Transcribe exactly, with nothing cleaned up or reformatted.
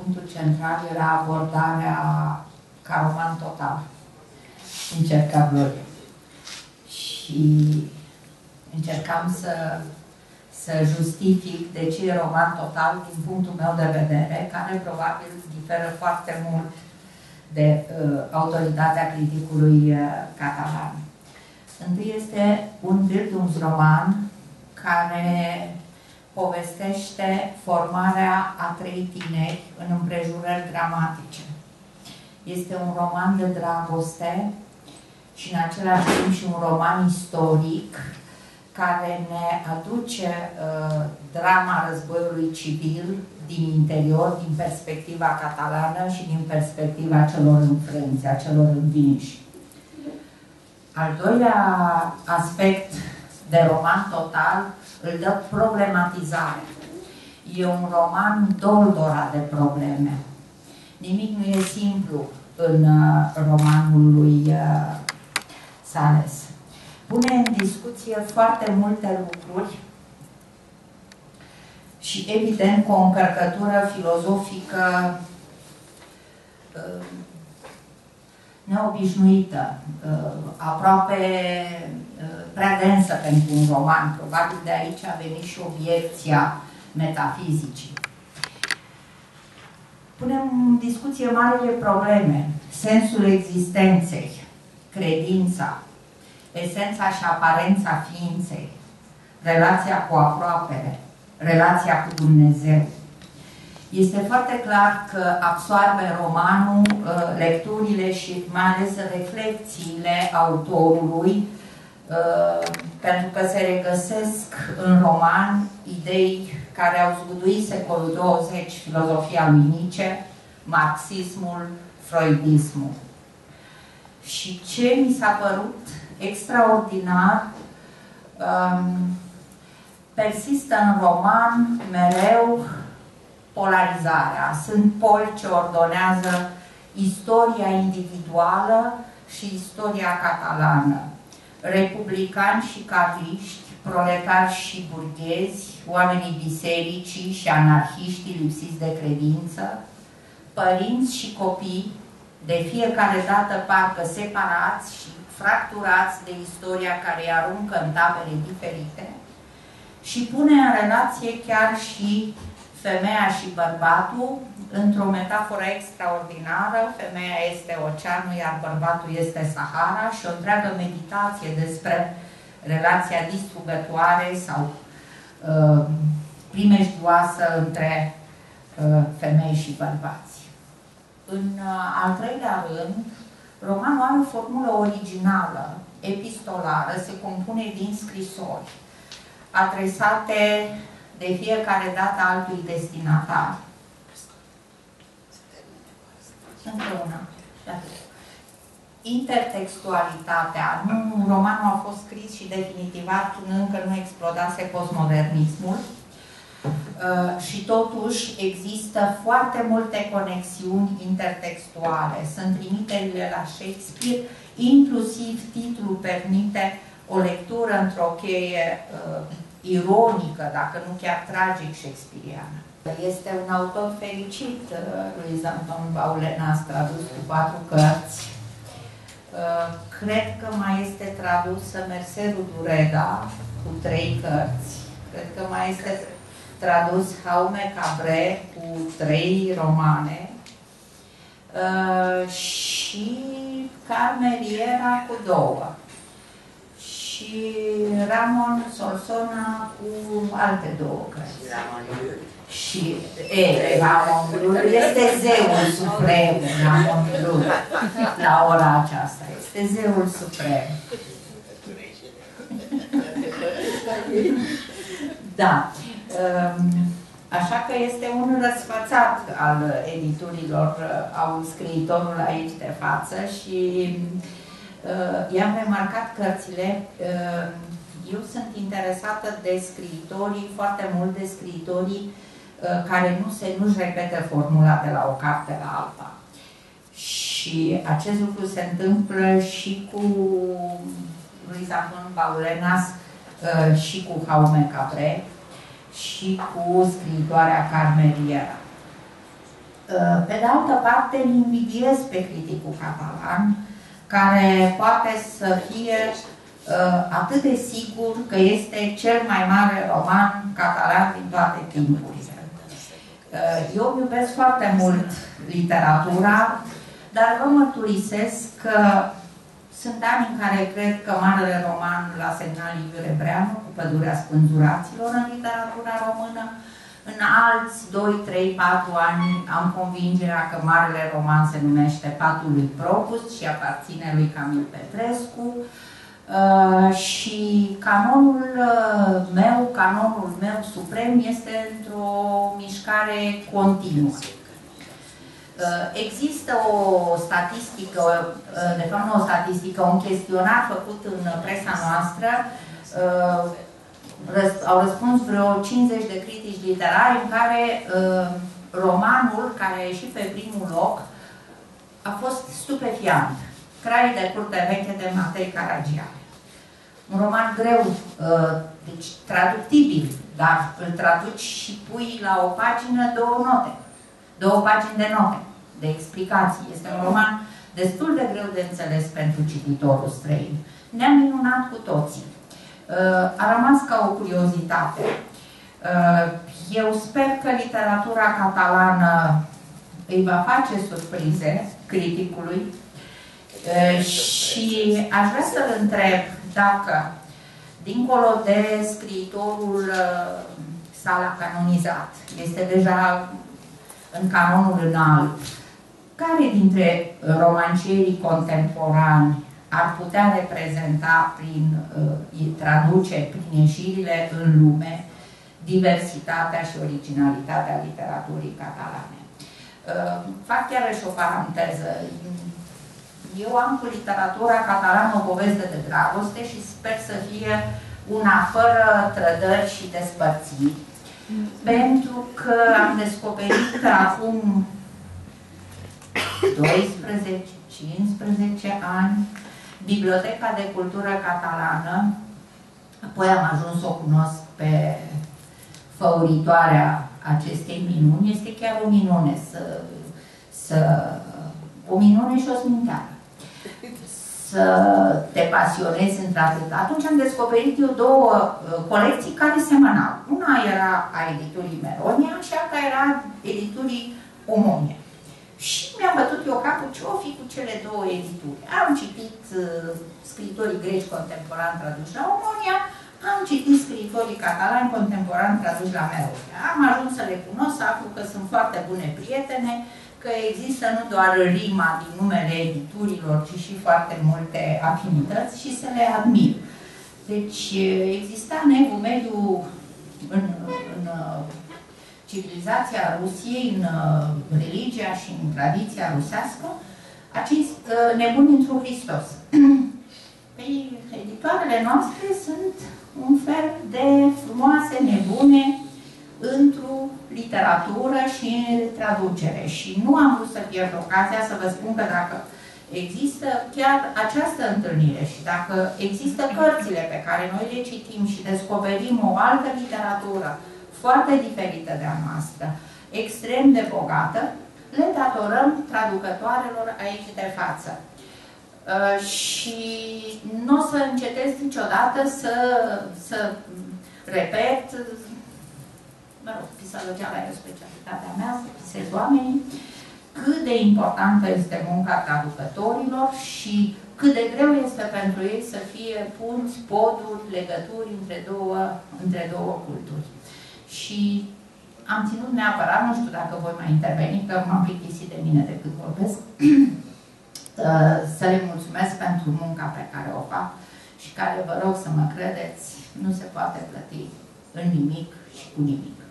punctul central era abordarea ca roman total. Încerca Gloria. Și încercam să, să justific de ce e roman total din punctul meu de vedere, care probabil diferă foarte mult de uh, autoritatea criticului uh, catalan. Întâi este un Bildungsroman care povestește formarea a trei tineri în împrejurări dramatice. Este un roman de dragoste și în același timp și un roman istoric care ne aduce uh, drama războiului civil din interior, din perspectiva catalană și din perspectiva celor înfrânți, a celor învinși. Al doilea aspect de roman total îl dă problematizare. E un roman doldora de probleme. Nimic nu e simplu în uh, romanul lui uh, Sales. Pune în discuție foarte multe lucruri și, evident, cu o încărcătură filozofică uh, neobișnuită, uh, aproape uh, prea densă pentru un roman. Probabil de aici a venit și obiecția metafizicii. Punem în discuție marile probleme, sensul existenței, credința, esența și aparența ființei, relația cu aproapele, relația cu Dumnezeu. Este foarte clar că absoarbe romanul lecturile și mai ales reflexiile autorului, pentru că se regăsesc în roman idei care au zguduit secolul douăzeci, filozofia lui Nietzsche, marxismul, freudismul. Și ce mi s-a părut extraordinar, um, persistă în roman mereu polarizarea. Sunt poli ce ordonează istoria individuală și istoria catalană. Republicani și carliști, proletari și burghezi, oamenii bisericii și anarhiștii lipsiți de credință, părinți și copii, de fiecare dată parcă separați și fracturați de istoria care îi aruncă în tabere diferite și pune în relație chiar și femeia și bărbatul într-o metaforă extraordinară. Femeia este oceanul, iar bărbatul este Sahara, și o întreagă meditație despre relația distrugătoare sau uh, primejdioasă între uh, femei și bărbați. În uh, al treilea rând, romanul are o formulă originală, epistolară, se compune din scrisori adresate de fiecare dată altui destinatar. Încă una. Intertextualitatea. Nu, romanul a fost scris și definitivat când încă nu explodase postmodernismul. Uh, și totuși există foarte multe conexiuni intertextuale. Sunt trimiterile la Shakespeare, inclusiv titlul permite o lectură într-o cheie uh, ironică, dacă nu chiar tragic shakespeariană. Este un autor fericit, Luis Anton Baulenas, tradus cu patru cărți. Cred că mai este tradusă Mercerul Dureda cu trei cărți. Cred că mai este tradus Jaume Cabré cu trei romane. Și Carmen Riera cu două. Și Ramon Solsona cu alte două cărți. Și e, Ramon Brul este zeul suprem, Ramon Brul, la ora aceasta. Este zeul suprem. Da. Așa că este un răsfățat al editurilor, al scriitorul aici de față și i-am remarcat cărțile. Eu sunt interesată de scriitorii, foarte mult de scriitorii care nu se, nu-și repetă formula de la o carte la alta. Și acest lucru se întâmplă și cu Luis Anton Baulenas și cu Jaume Cabré și cu scriitoarea Carmen Riera. Pe de altă parte, îl invidiez pe criticul catalan, care poate să fie atât de sigur că este cel mai mare roman catalan din toate timpurile. Eu iubesc foarte mult literatura, dar vă mărturisesc că sunt ani în care cred că marele roman l-a semnat Liviu Rebreanu cu Pădurea Spânzuraților în literatura română. În alți doi, trei, patru ani am convingerea că marele roman se numește Patul lui Propust și aparține lui Camil Petrescu. Uh, și canonul meu, canonul meu suprem este într-o mișcare continuă. Uh, există o statistică, uh, de fapt nu o statistică, un chestionar făcut în presa noastră. Uh, răs au răspuns vreo cincizeci de critici literari în care uh, romanul care a ieșit pe primul loc a fost stupefiant. Crai de curte veche de Matei Caragiale. Un roman greu, deci traductibil, dar îl traduci și pui la o pagină două note, două pagini de note, de explicații. Este un roman destul de greu de înțeles pentru cititorul străin. Ne-am minunat cu toții. A rămas ca o curiozitate. Eu sper că literatura catalană îi va face surprize criticului. Și aș vrea să-l întreb dacă, dincolo de scriitorul s-a canonizat, este deja în canonul înalt, care dintre romancierii contemporani ar putea reprezenta prin uh, traduceri, prin ieșirile în lume, diversitatea și originalitatea literaturii catalane? Uh, fac chiar și o paranteză. Eu am cu literatura catalană o poveste de dragoste și sper să fie una fără trădări și despărțiri. Mm. Pentru că am descoperit că acum doisprezece cincisprezece ani Biblioteca de Cultură Catalană, apoi am ajuns să o cunosc pe făuritoarea acestei minuni, este chiar o minune, să, să, o minune și o sminteală. Să te pasionezi într-atât. Atunci am descoperit eu două uh, colecții care semănau. Una era a editurii Meronia și alta era editurii Omonia. Și mi-am bătut eu capul ce o fi cu cele două edituri. Am citit uh, scriitorii greci contemporani traduși la Omonia, am citit scriitorii catalani contemporani traduși la Meronia. Am ajuns să le cunosc, să aflu că sunt foarte bune prietene, că există nu doar rima din numele editurilor, ci și foarte multe afinități și să le admir. Deci exista în evul mediu, în, în civilizația Rusiei, în religia și în tradiția rusească, acești nebuni într-un Hristos. Păi, editoarele noastre sunt un fel de frumoase nebune într-o literatură și traducere. Și nu am vrut să pierd ocazia să vă spun că dacă există chiar această întâlnire și dacă există cărțile pe care noi le citim și descoperim o altă literatură foarte diferită de a noastră, extrem de bogată, le datorăm traducătoarelor aici de față. Uh, și nu o să încetez niciodată să, să repet, mă rog, pisalogeala e o specialitatea mea, să pisez oamenii, cât de importantă este munca traducătorilor și cât de greu este pentru ei să fie punți, poduri, legături între două, între două culturi. Și am ținut neapărat, nu știu dacă voi mai interveni, că m-am plictisit de mine decât vorbesc, să le mulțumesc pentru munca pe care o fac și care, vă rog să mă credeți, nu se poate plăti în nimic și cu nimic.